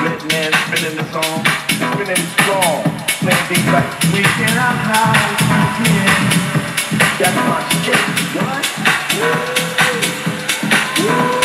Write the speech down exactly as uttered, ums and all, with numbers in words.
Lit man spinning the song, spinning strong, playing things like we can have house, we can. That's my shit. What? Woo! Woo!